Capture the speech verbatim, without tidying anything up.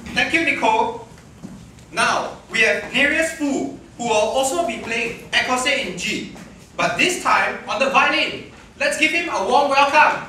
Thank you, Nicole. Now, we have Narius Foo, who will also be playing Ecossaise in G, but this time on the violin. Let's give him a warm welcome.